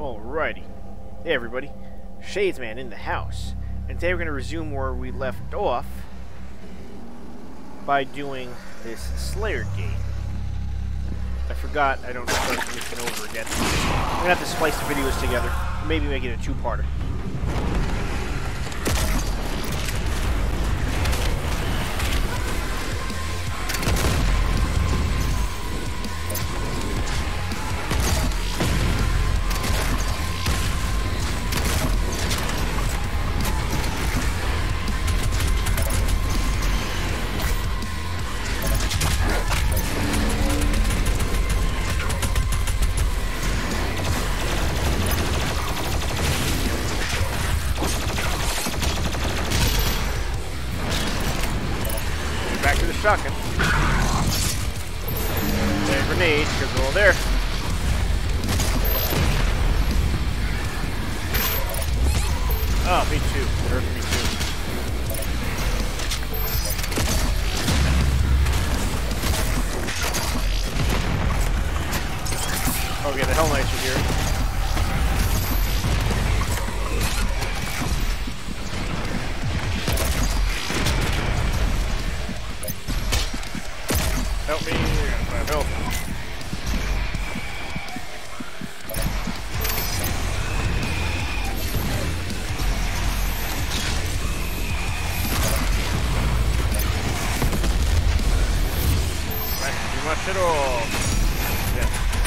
Alrighty. Hey everybody. Shadesman in the house. And today we're going to resume where we left off by doing this Slayer game. I forgot I don't start this over again. I'm going to have to splice the videos together. Maybe make it a two-parter. Shotgun. And grenade, because they're all there. Oh, me too. There's me too. Okay, the Hell Knights are here. Help me, help. Not too much at all. Yeah.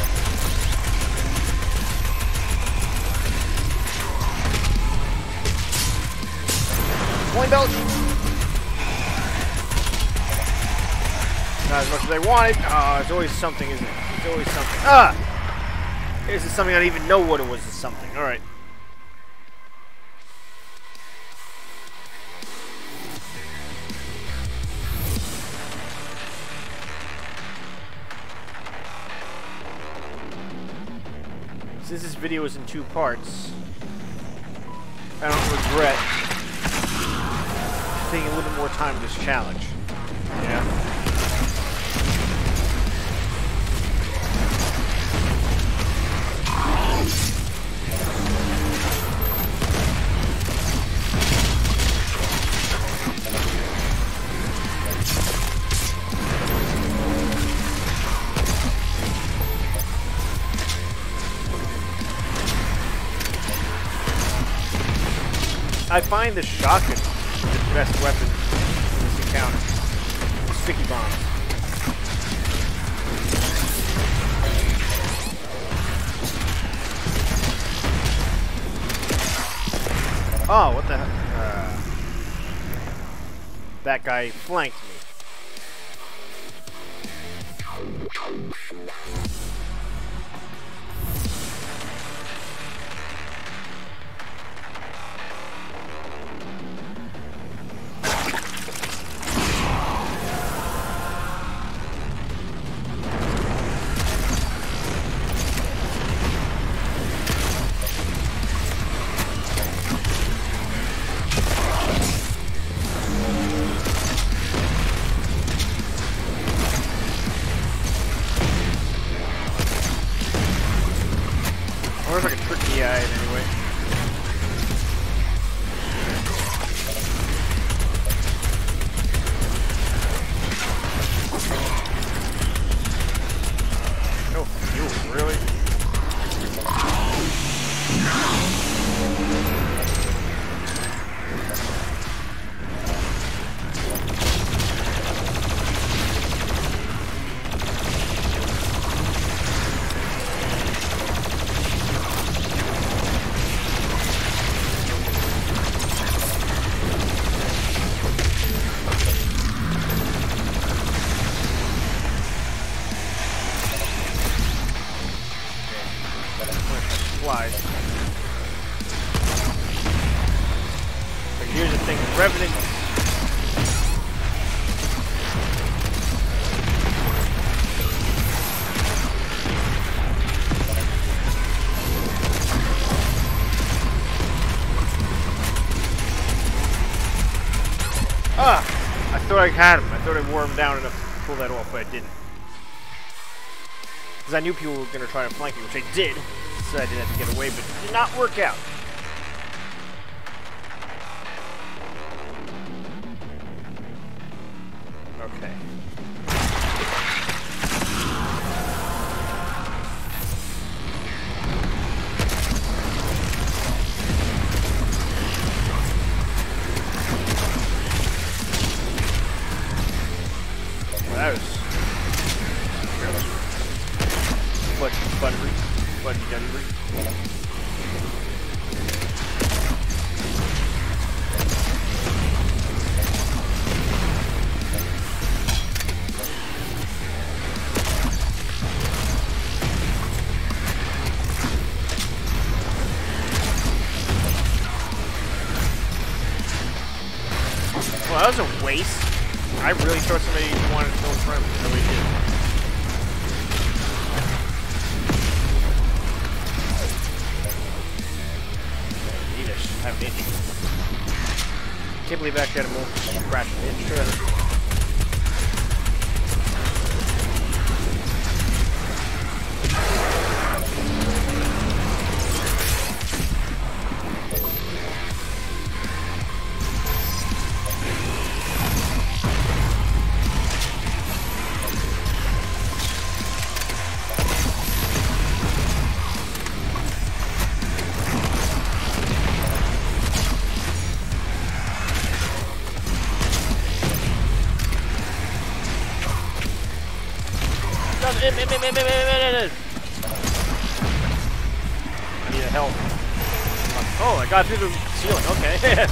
Point belt. Not as much as I wanted. Ah, it's always something, isn't it? It's always something. Ah! This is something I don't even know what it was. It's something. Alright. Since this video is in two parts, I don't regret taking a little more time with this challenge. Yeah. I find the shotgun the best weapon in this encounter. Sticky bombs. Oh, what the heck? That guy flanked me. Looks like a tricky eye anyway. Oh, you really? Flies. But here's the thing, the Revenant. Ah! I thought I had him. I thought I wore him down enough to pull that off, but I didn't. Because I knew people were going to try to flank me, which I did. So I did have to get away, but it did not work out. Okay. That was fudgy dungery. Well, that was a waste. I really thought somebody wanted to go in front of me. Nobody did. Need to have an itch. Can't believe I actually had a more scratch an itch. I need help. Oh, I got through the ceiling. Okay.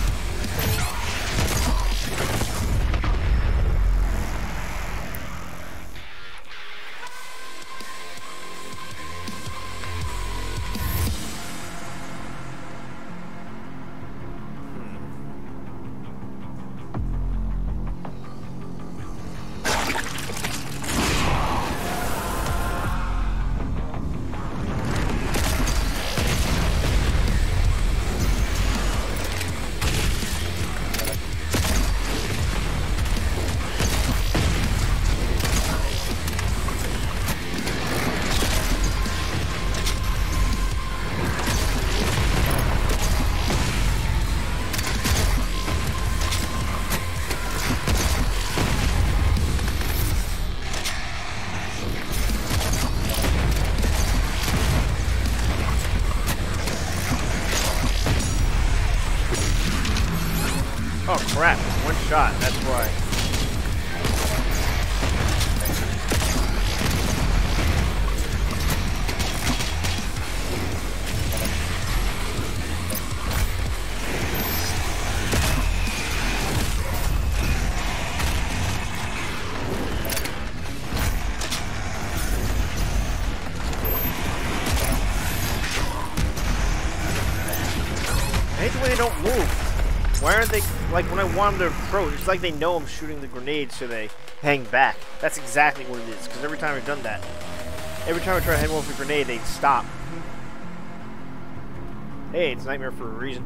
Oh crap, one shot, that's why. I hate the way they don't move. Why aren't they, like, when I want them to approach, it's like they know I'm shooting the grenade, so they hang back. That's exactly what it is, because every time I've done that, every time I try to hang off the grenade, they stop. Hey, it's Nightmare for a reason.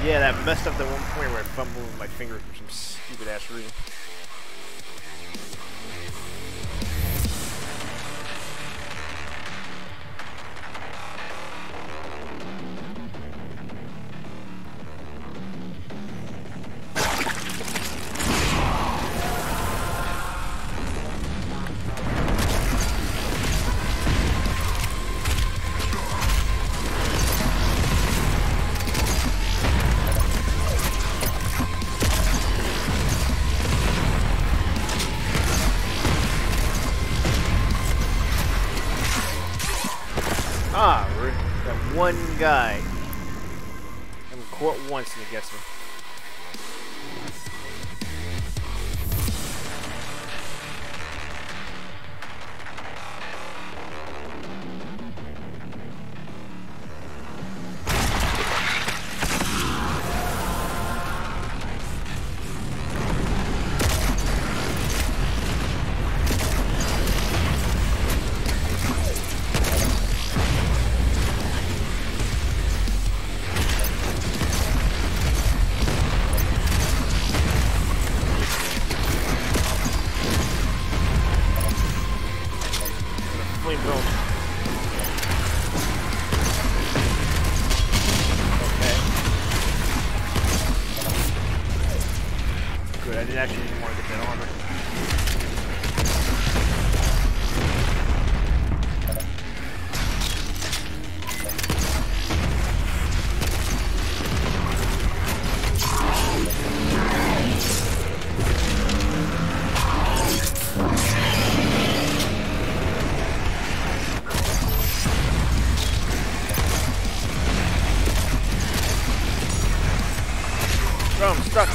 Yeah, that messed up the one point where I fumbled with my finger for some stupid ass reason. Ah, that one guy. I'm caught once and he gets me. I didn't actually even want to get that armor. Oh, I'm stuck.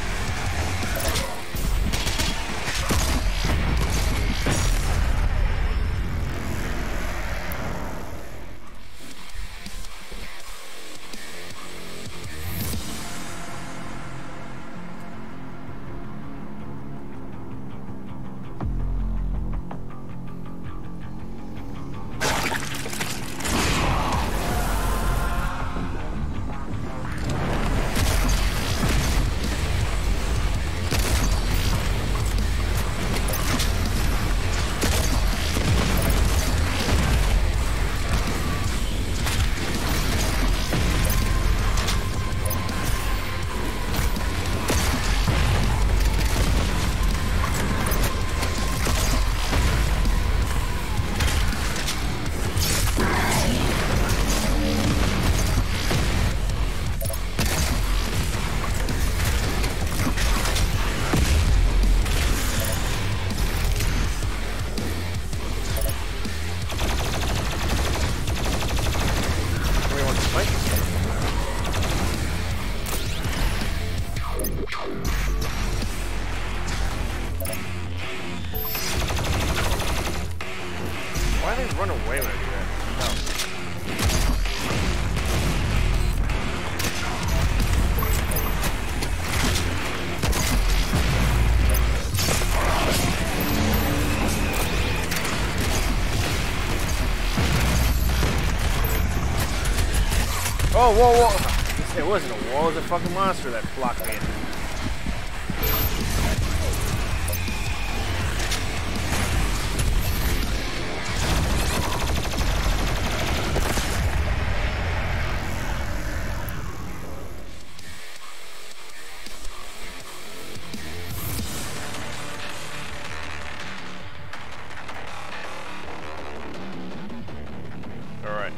Why do they run away when I do that? Oh, whoa, whoa! It wasn't a wall, it was a fucking monster that blocked me in. Alright.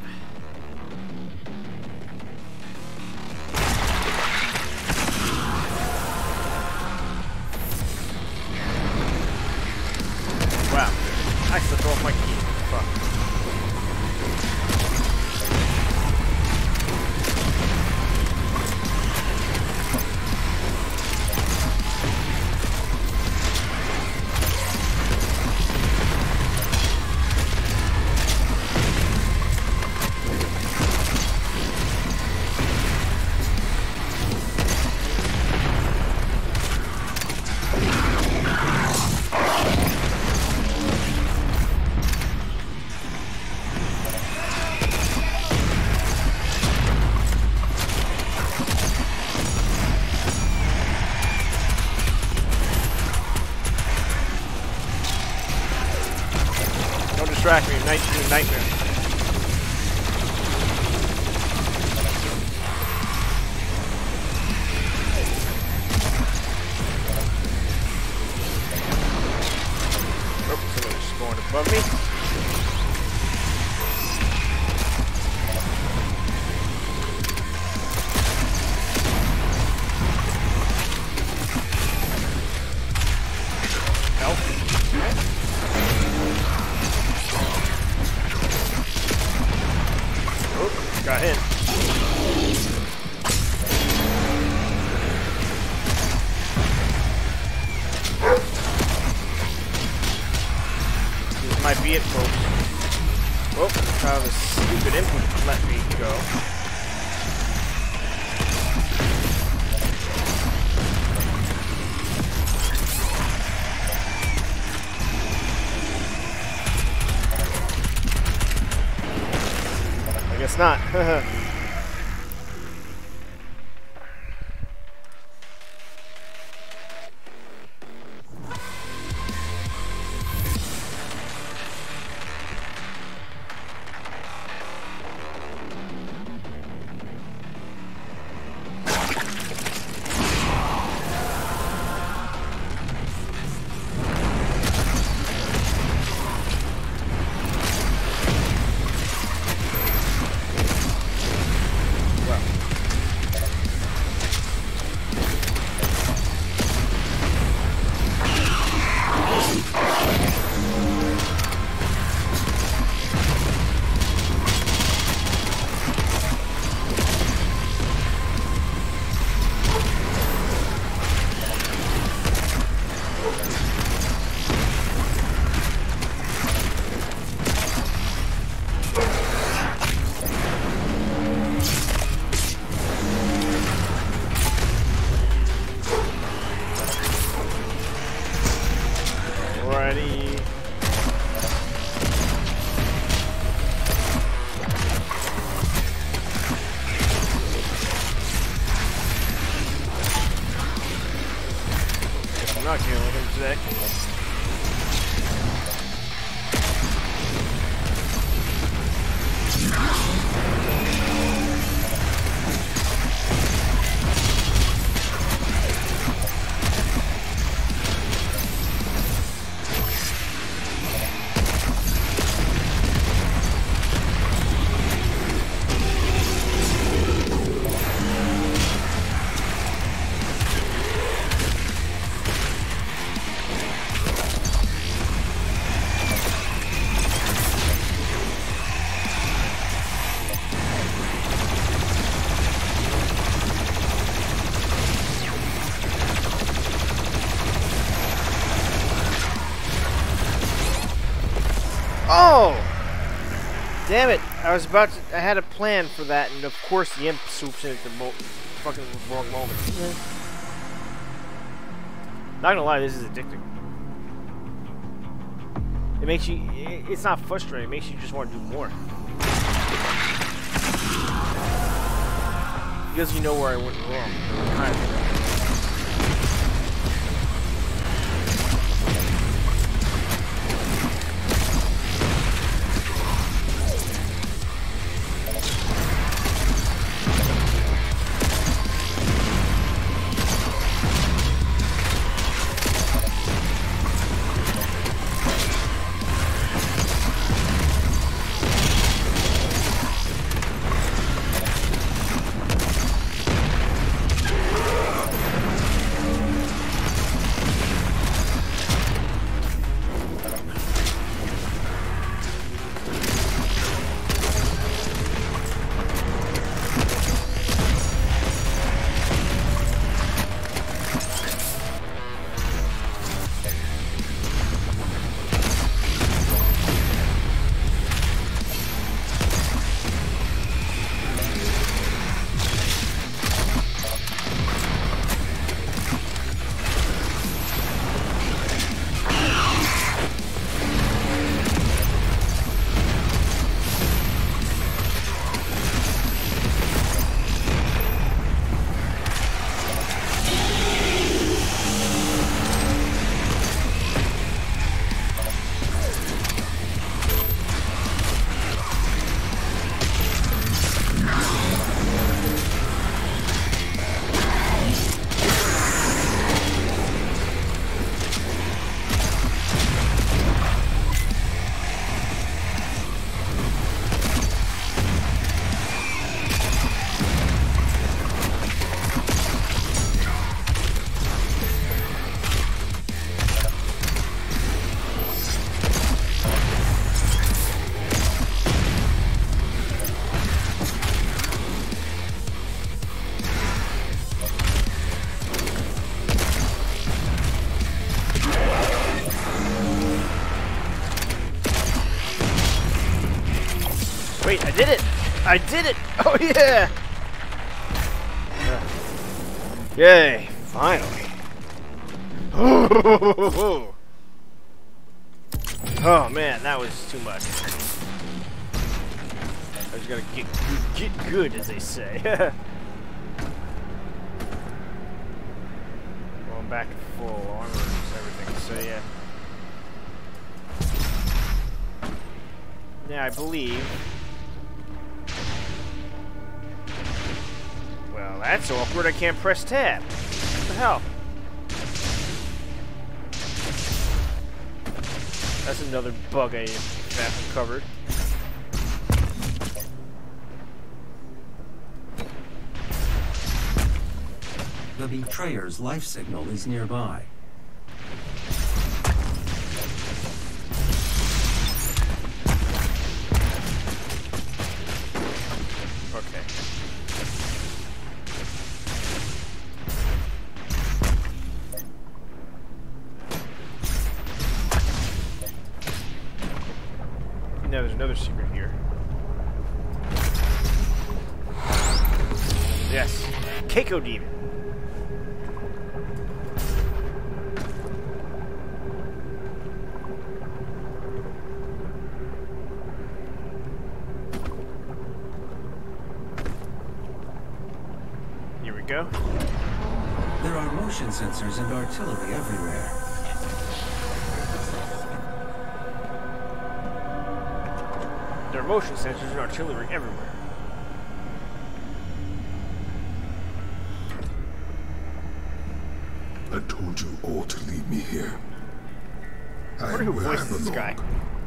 distract me. Nightmare. Oh, somebody's spawned above me. Got hit. This might be it, folks. Oh, how the stupid input let me go. I guess not. I'm not dealing with him today. Oh! Damn it! I had a plan for that, and of course the imp swoops in at the fucking wrong moment. Not gonna lie, this is addicting. It makes you, it's not frustrating, it makes you just want to do more. Because you know where I went wrong. Kind of. did it! I did it! Oh yeah! Yay! Finally! Oh man, that was too much. I was gonna get good, as they say. Well, I'm back to full armor and everything, so yeah. Yeah, I believe. Well, that's awkward. I can't press tab. What the hell? That's another bug I haven't covered. The betrayer's life signal is nearby. Okay. Now there's another secret here. Yes. Keiko Demon. Here we go. There are motion sensors and artillery everywhere. There are motion sensors and artillery everywhere. I told you all to leave me here. I wonder who voiced this guy.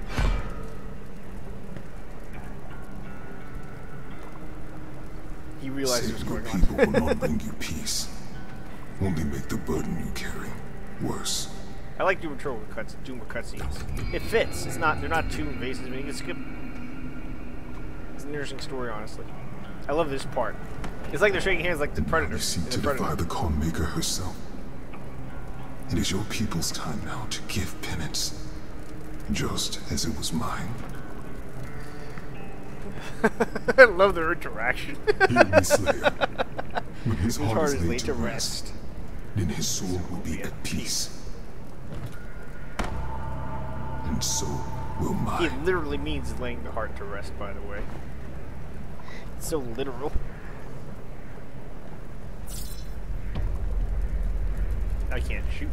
He realized what was going on. People will not bring you peace. Only make the burden you carry worse. I like doing cutscenes. It fits. It's not. They're not too invasive. I mean, you can skip. It's an interesting story, honestly. I love this part. It's like they're shaking hands like the Predator. You seek to defy the calm maker herself. It is your people's time now to give penance, just as it was mine. I love their interaction. Hear me, Slayer. When his His heart is laid to rest, then his soul will be at peace. And so will mine. It literally means laying the heart to rest, by the way. It's so literal. I can't shoot.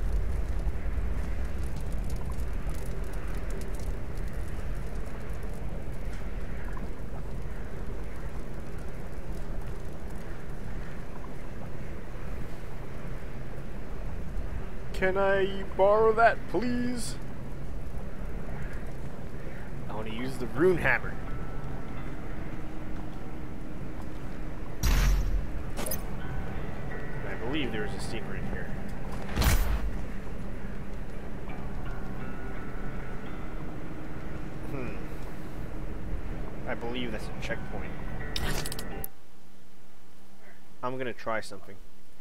Can I borrow that, please? I want to use the rune hammer. I believe there is a secret in here. I believe that's a checkpoint. I'm gonna try something.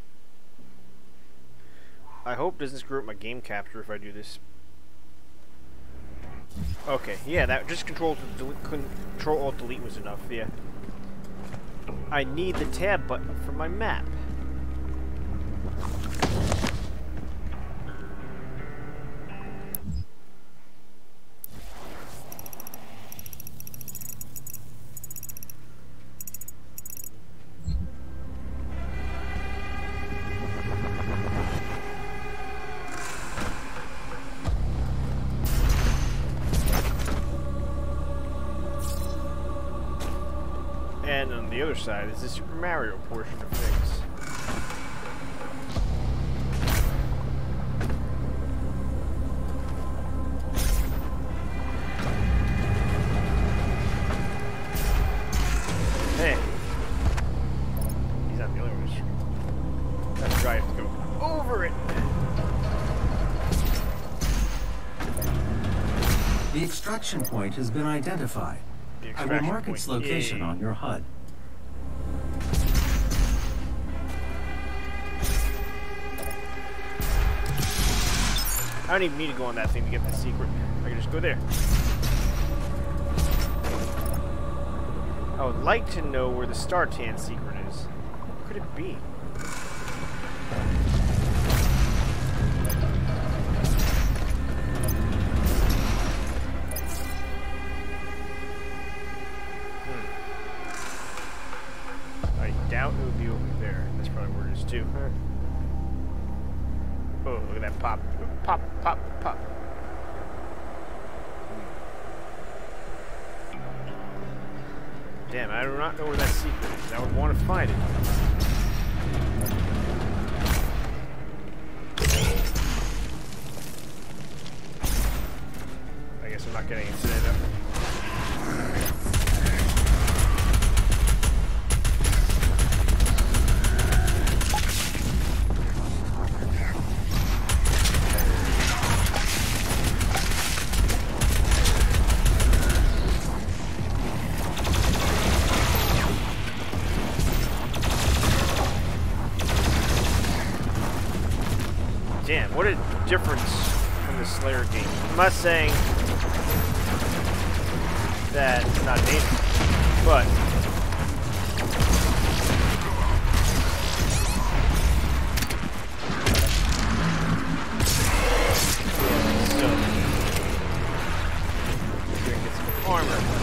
I hope it doesn't screw up my game capture if I do this. Okay, yeah, that just Control Alt Delete was enough. Yeah. I need the tab button for my map. And on the other side is the Super Mario portion of things. Hey. He's not the only one. That's right, I have to go over it. The extraction point has been identified. I will mark its location on your HUD. I don't even need to go on that thing to get the secret. I can just go there. I would like to know where the Startan secret is. What could it be? I doubt it would be over there. That's probably where it is too. Huh? Oh, look at that pop. Pop, pop, pop. Damn, I do not know where that secret is. I would want to find it. I guess I'm not getting into that. Damn, what a difference from the Slayer game. I'm not saying that it's not dangerous, but so we're gonna get some armor.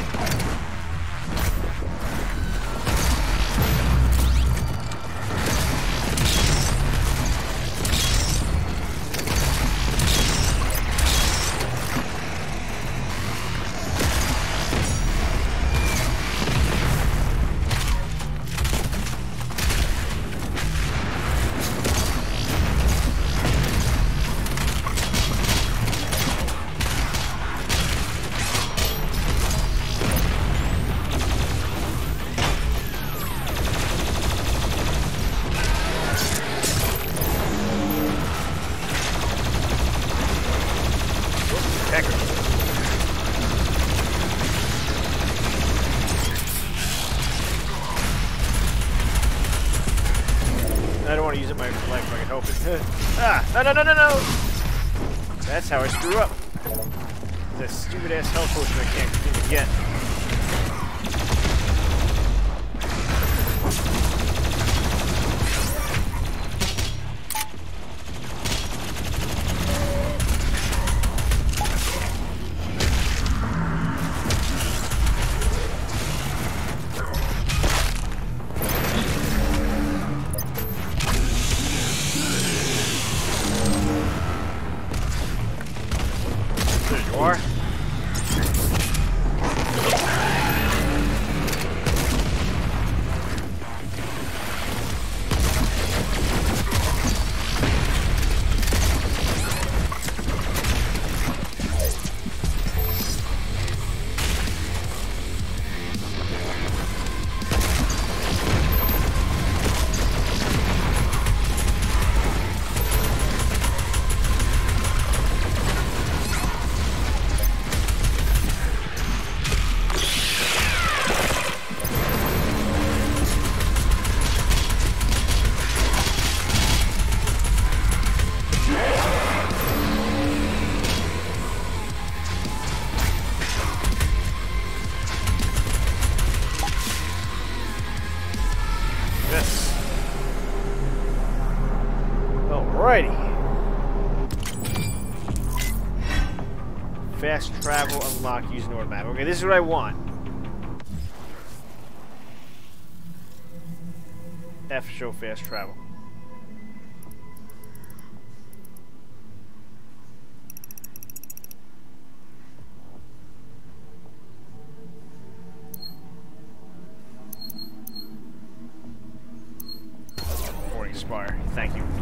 I don't want to use it my life if I can help it. Ah! No, no, no, no, no! That's how I screw up. That stupid ass health potion I can't seem to get. Alrighty. Fast travel unlocked using Nord map. Okay, this is what I want. F show fast travel. Morning Spire. Thank you.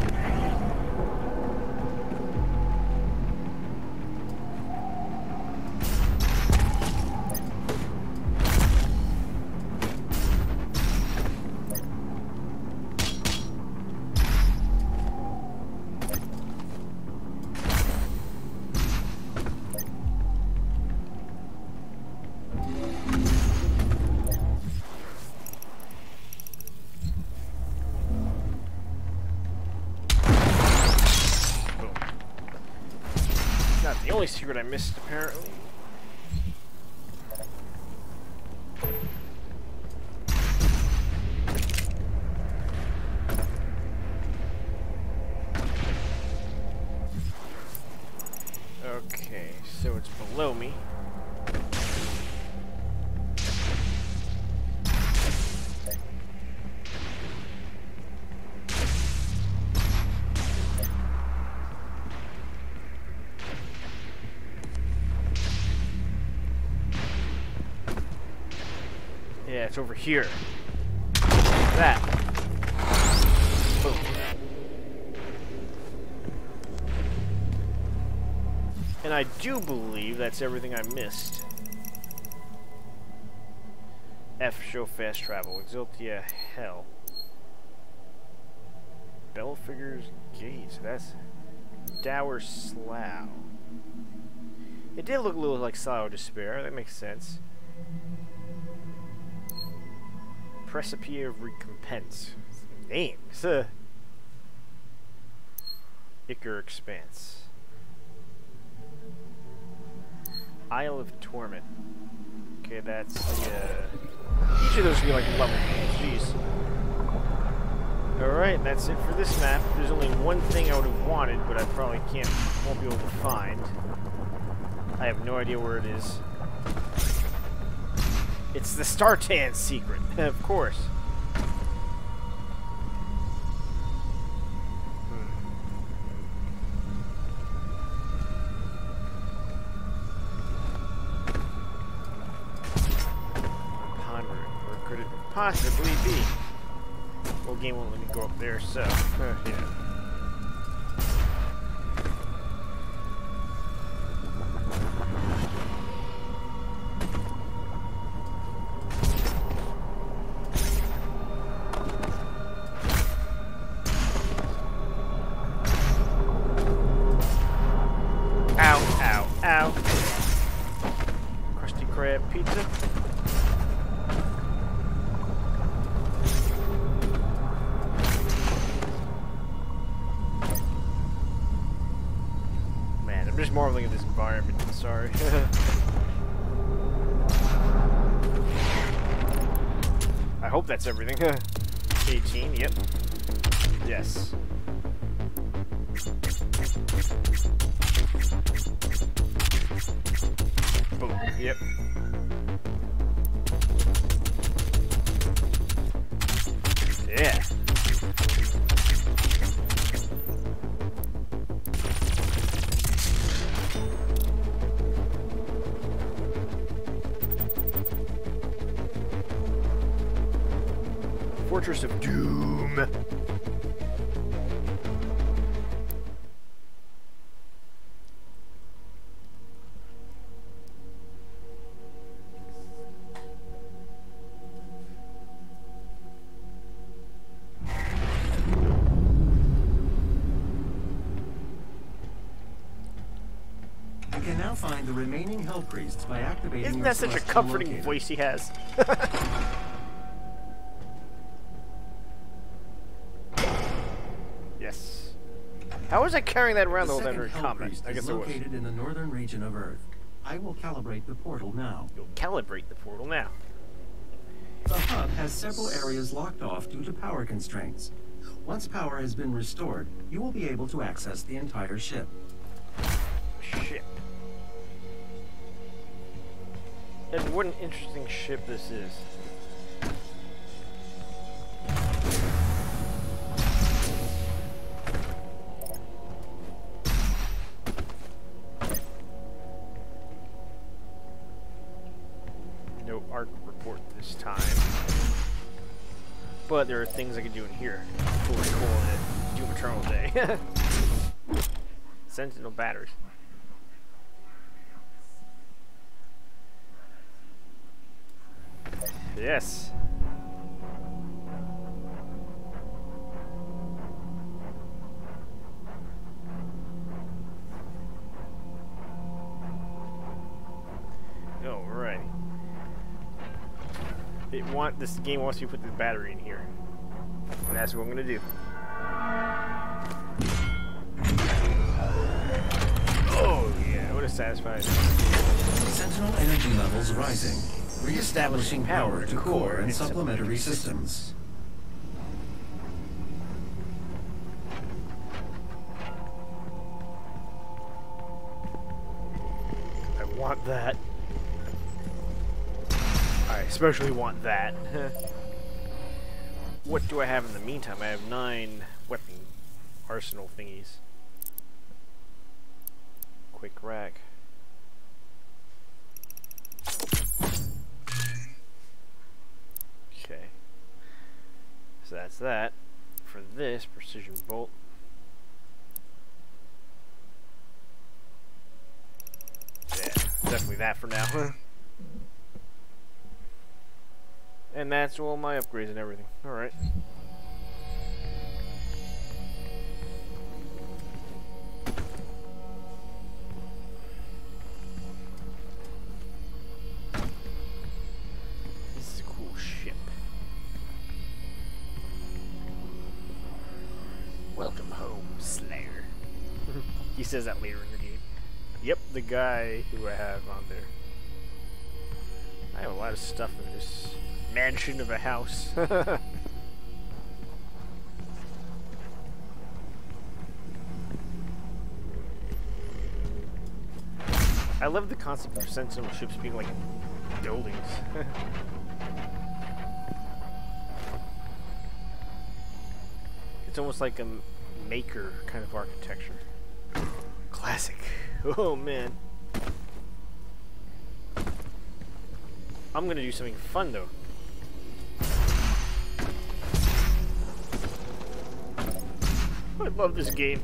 The only secret I missed, apparently. it's over here. That. Boom. And I do believe that's everything I missed. F, show fast travel. Exultia, hell. Belfigur's Gate. That's Dower Slough. It did look a little like Slough of Despair. That makes sense. Precipice of Recompense. Names. Ichor Expanse. Isle of Torment. Okay, that's each of those would be like level. Jeez. Alright, that's it for this map. There's only one thing I would have wanted, but I probably won't be able to find. I have no idea where it is. It's the Startan secret, of course. Possibly be. Well, game won't let me go up there, so yeah. Ow! Ow! Ow! Krusty Krab pizza. I'm just marveling at this environment, sorry. I hope that's everything. 18, yep. Yes. Boom, yep. Yeah. Fortress of Doom. You can now find the remaining Hell Priests by activating. Isn't that such a comforting voice he has? Yes. How was I carrying that around the whole time combat? I guess it was. Located in the northern region of Earth. I will calibrate the portal now. You'll calibrate the portal now. The hub has several areas locked off due to power constraints. Once power has been restored, you will be able to access the entire ship. Ship. And what an interesting ship this is. No arc report this time. But there are things I can do in here before we call it Doom Eternal Day. Sentinel batteries. Yes. Alright. This game wants me to put the battery in here. And that's what I'm gonna do. Oh yeah, what a satisfying. Sentinel energy levels rising. Re-establishing power to core and supplementary systems. I want that. I especially want that. What do I have in the meantime? I have 9 weapon arsenal thingies. Quick rack. So that's that. For this, precision bolt. Yeah, definitely that for now. And that's all my upgrades and everything. Alright. This is a cool ship. Welcome home, Slayer. He says that later in the game. Yep, the guy who I have on there. I have a lot of stuff in this mansion of a house. I love the concept of sentinel ships being like buildings. It's almost like a maker kind of architecture. Classic. Oh man. I'm gonna do something fun though. I love this game.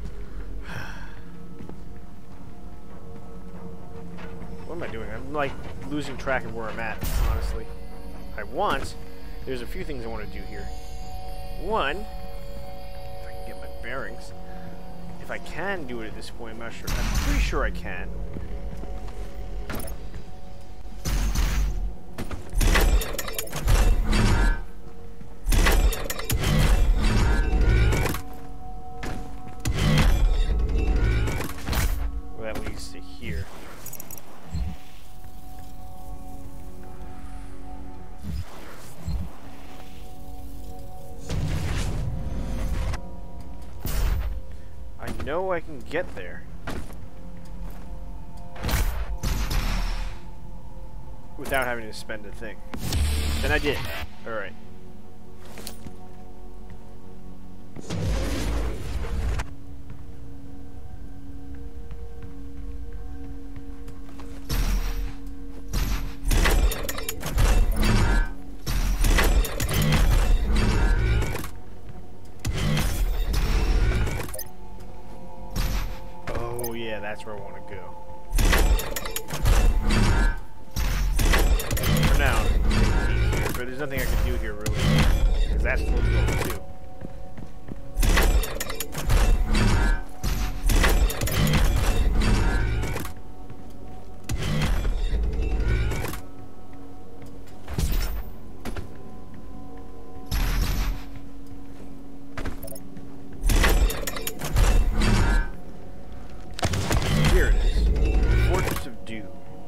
What am I doing? I'm like losing track of where I'm at, honestly. There's a few things I want to do here. One, if I can get my bearings. If I can do it at this point, I'm not sure. I'm pretty sure I can. Well, that leads to here. I know I can get there. Without having to spend a thing. And I did. Alright. Oh yeah, that's where I want to go. For now, here, but there's nothing I can do here really, because that's closed over too. Here it is, Fortress of Dew.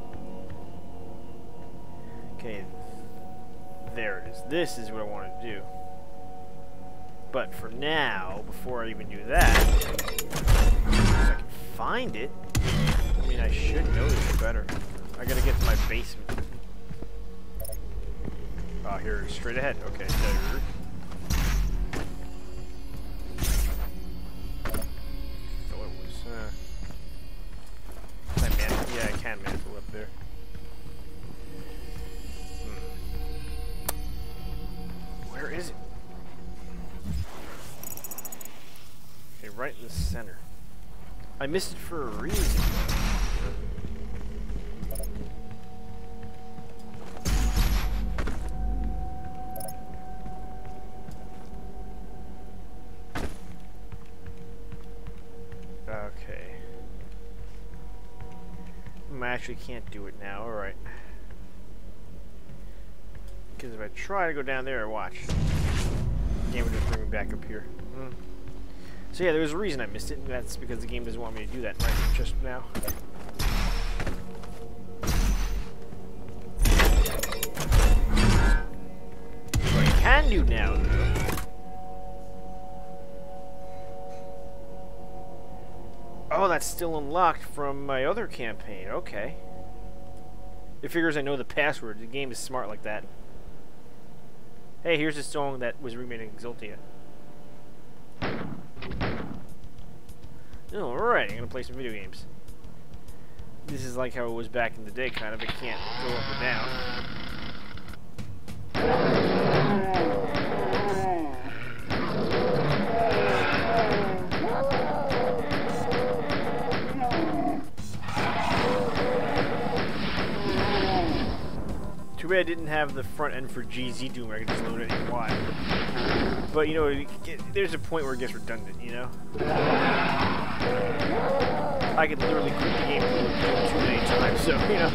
Okay, there it is. This is what I want to do. But for now, before I even do that, if I can find it, I mean, I should know this better. I gotta get to my basement. Oh, here, straight ahead. Okay, there. Oh, it was, can I mantle? Yeah, I can mantle up there. Where is it? Okay, right in the center. I missed it for a reason. Okay. I actually can't do it now. Alright. Because if I try to go down there, watch. The game would just bring me back up here. So yeah, there was a reason I missed it, and that's because the game doesn't want me to do that right just now. What I can do now, though... Oh, that's still unlocked from my other campaign. Okay. It figures I know the password. The game is smart like that. Hey, here's a song that was remade in Exultia. Alright, I'm gonna play some video games. This is like how it was back in the day, kind of. It can't go up or down. I didn't have the front end for GZ Doom, I could just load it in Y. But, you know, there's a point where it gets redundant, you know? I could literally quit the game too many times, so, you know.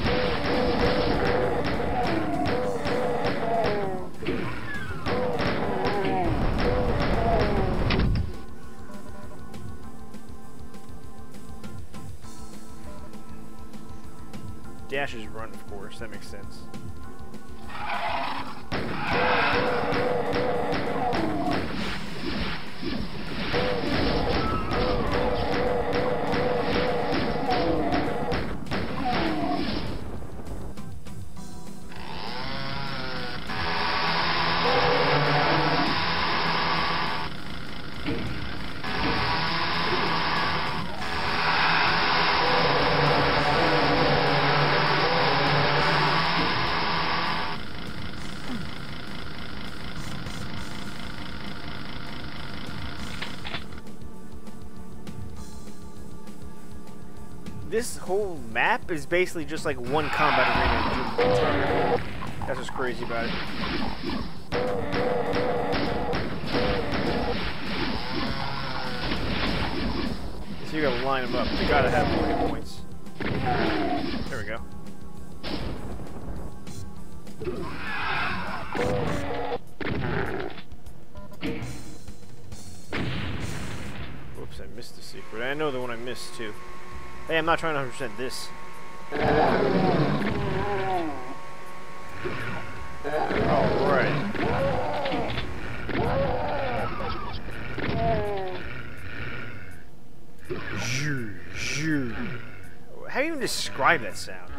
Dash is run, of course. That makes sense. This whole map is basically just like one combat arena. That's what's crazy about it. So you gotta line them up. You gotta have more hit points. There we go. Whoops, I missed the secret. I know the one I missed too. Hey, I'm not trying to 100% this. Alright. How do you even describe that sound?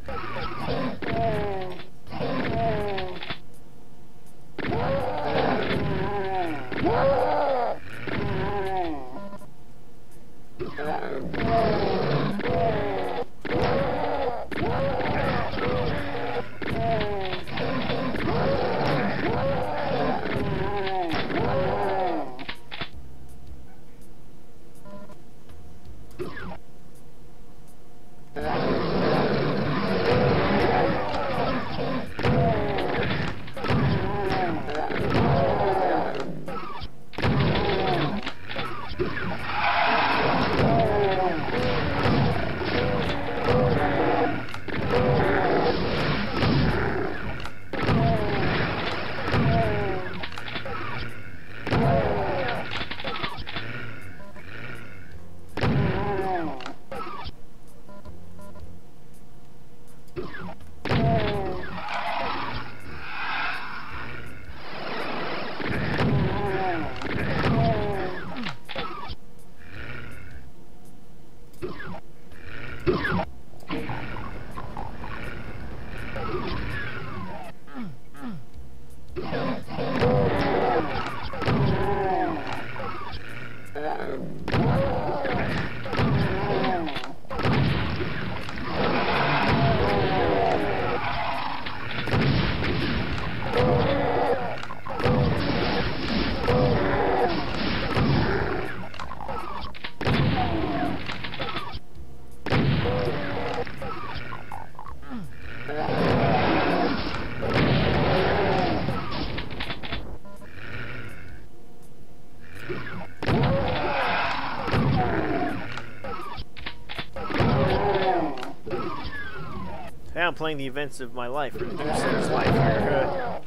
Now I'm playing the events of my life, or Doom's life here.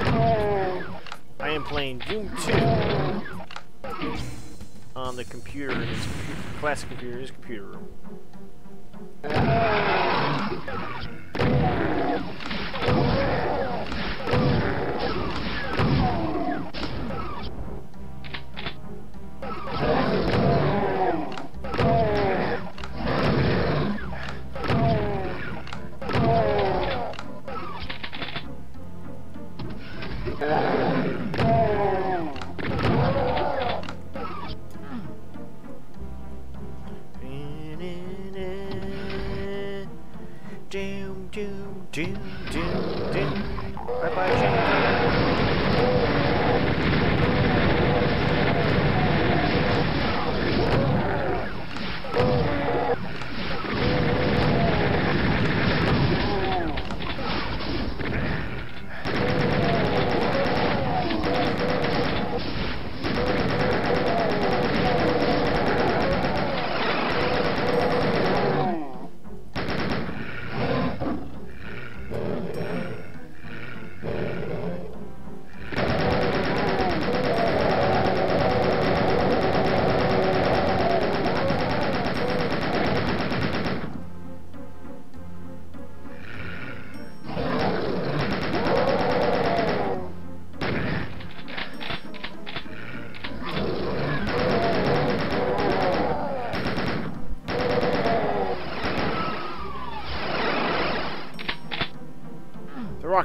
I am playing Doom 2 on the computer, in his classic computer in his computer room.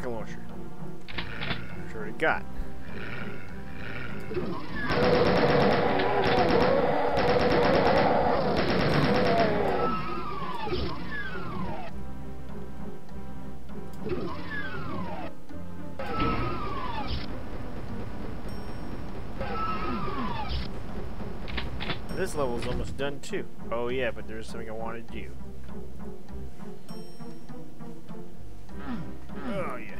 rocket launcher. Which I already got. This level's almost done too. Oh yeah, but there's something I want to do. Oh yeah.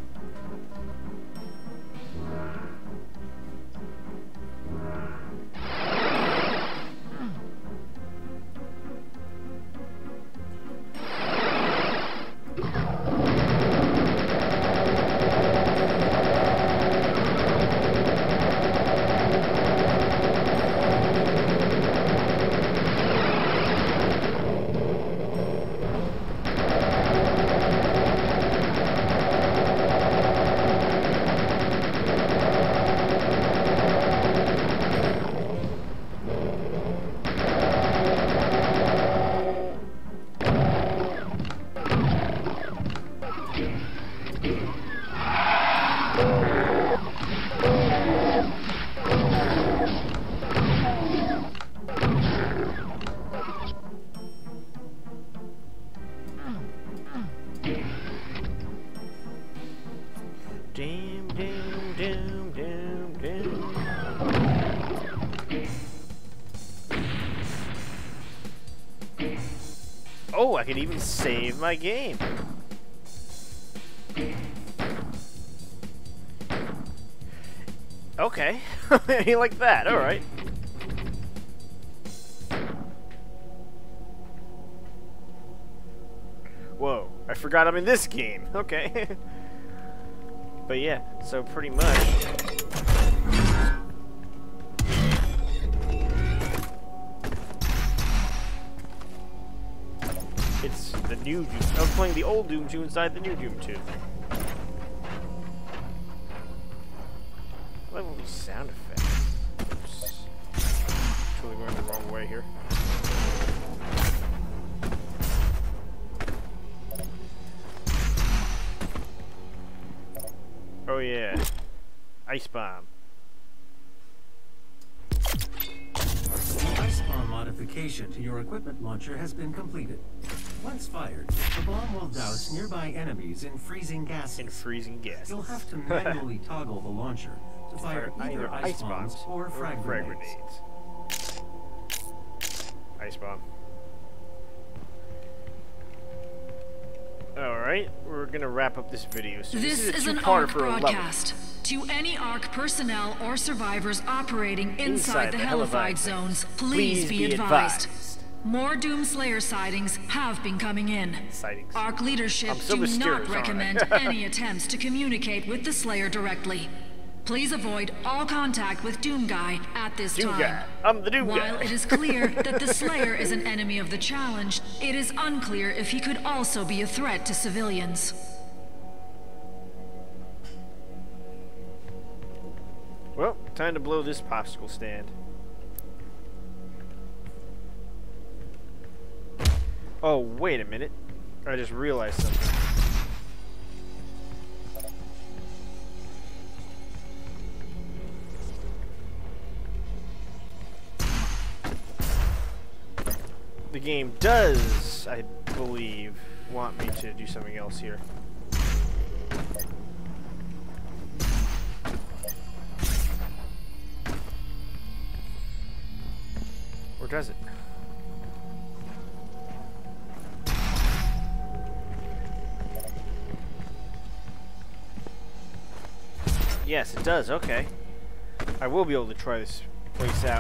Oh, I can even save my game. Okay. You like that? All right. Whoa, I forgot I'm in this game. Okay. But yeah, so pretty much. It's the new Doom. I'm playing the old Doom 2 inside the new Doom 2. I love all these sound effects. Oops. Totally going the wrong way here. Oh yeah. Ice bomb. The ice bomb modification to your equipment launcher has been completed. Once fired, the bomb will douse nearby enemies in freezing gases. You'll have to manually toggle the launcher to fire either ice bombs or frag grenades. Ice bomb. Alright, we're gonna wrap up this video. So this is an ARC broadcast. To any ARC personnel or survivors operating inside the Hellified zones, please be advised. More Doomslayer sightings have been coming in. ARC leadership do not recommend any attempts to communicate with the Slayer directly. Please avoid all contact with Doom Guy at this time. I'm the Doom Guy. While it is clear that the Slayer is an enemy of the challenge, it is unclear if he could also be a threat to civilians. Well, time to blow this popsicle stand. Oh, wait a minute. I just realized something. The game does, I believe, want me to do something else here. Or does it? Yes, it does. Okay. I will be able to try this place out.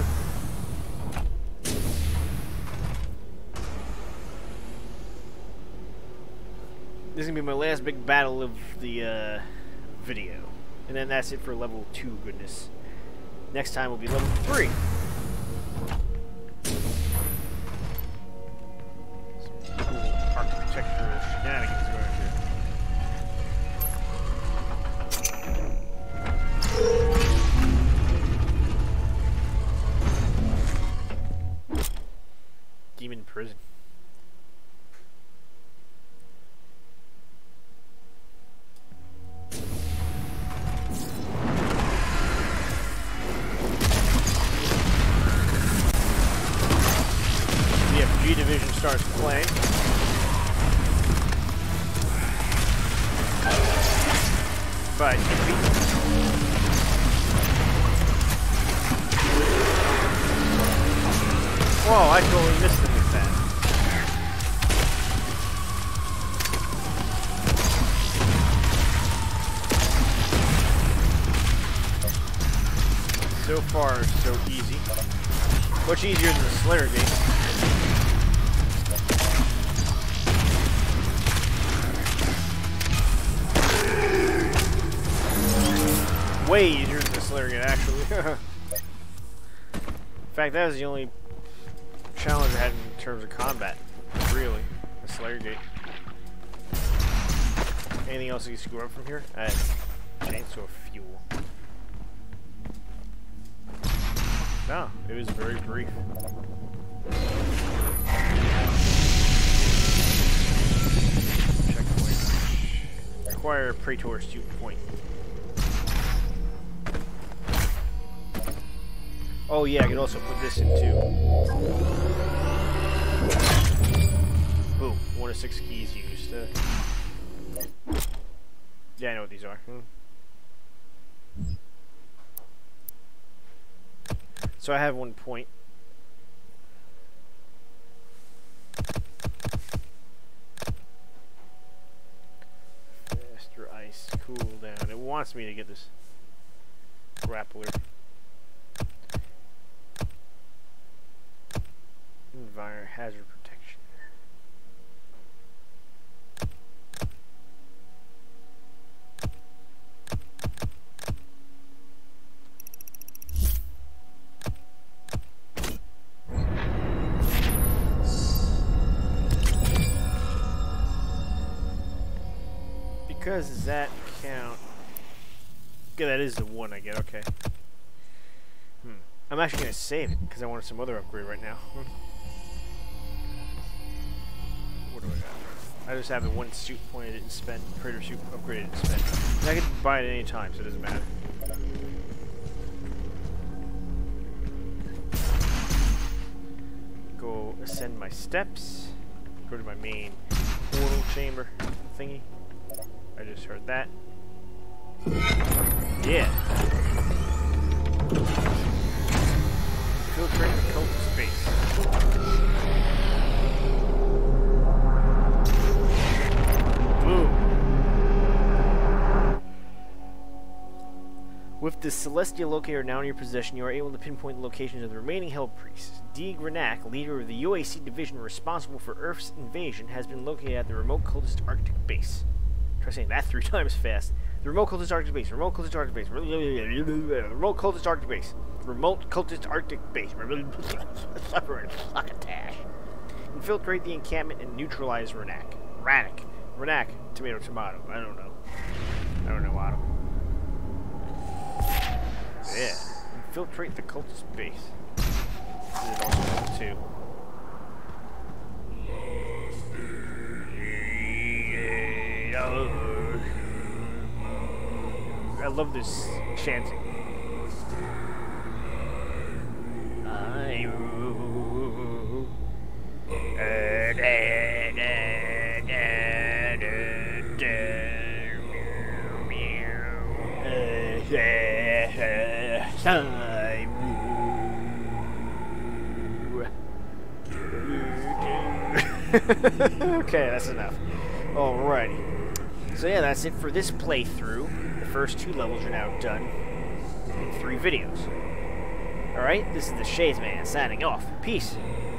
This is going to be my last big battle of the video. And then that's it for level 2, goodness. Next time will be level 3. Some cool architectural shenanigans going here. Demon prison. starts playing. But whoa, I totally missed him with that. So far, so easy. Much easier than the Slayer game. Way easier than the Slayer game, actually. In fact, that was the only challenge I had in terms of combat. Really, the Slayer gate. Anything else you can screw up from here? Chainsaw fuel. No, it was very brief. Checkpoint. Acquire Praetor suit point. Oh yeah, I can also put this in too. Boom. 1 of 6 keys used. Yeah, I know what these are. So I have 1 point. Faster ice cooldown. It wants me to get this grappler. Environment hazard protection. Because does that count? Okay, that is the one I get, okay. I'm actually going to save it because I wanted some other upgrade right now. What do I got? I just have the 1 suit point I didn't spend, Praetor suit upgrade I didn't spend. And I can buy it at any time, so it doesn't matter. Go ascend my steps. Go to my main portal chamber thingy. I just heard that. Yeah. Filtrate the cult space. Boom. With the Celestial Locator now in your possession, you are able to pinpoint the locations of the remaining Hell Priests. D. Grenak, leader of the UAC division responsible for Earth's invasion, has been located at the remote cultist Arctic base. Try saying that 3 times fast. The remote cultist Arctic base. Remote cultist Arctic base. Remote cultist Arctic base. Remote cultist Arctic base. Succotash. Infiltrate the encampment and neutralize Renak. Renak. Tomato. I don't know. Otto. Yeah. Infiltrate the cultist base. This is also level 2. I love this chanting. Okay, that's enough. Alrighty. So yeah, that's it for this playthrough. The first 2 levels are now done in 3 videos. Alright, this is the Shades Man signing off. Peace.